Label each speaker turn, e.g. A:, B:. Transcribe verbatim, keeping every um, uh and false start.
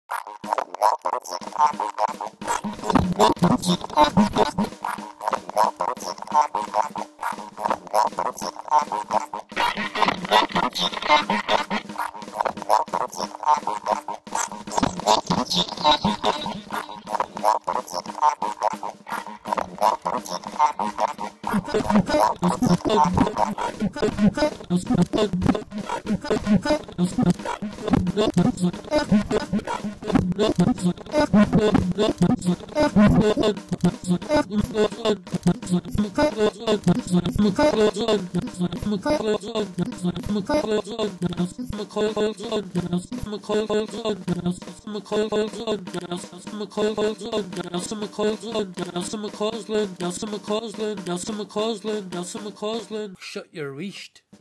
A: Nelson McCausland, Nelson McCausland, Nelson McCausland, Nelson McCausland, Nelson McCausland. Shut your weast.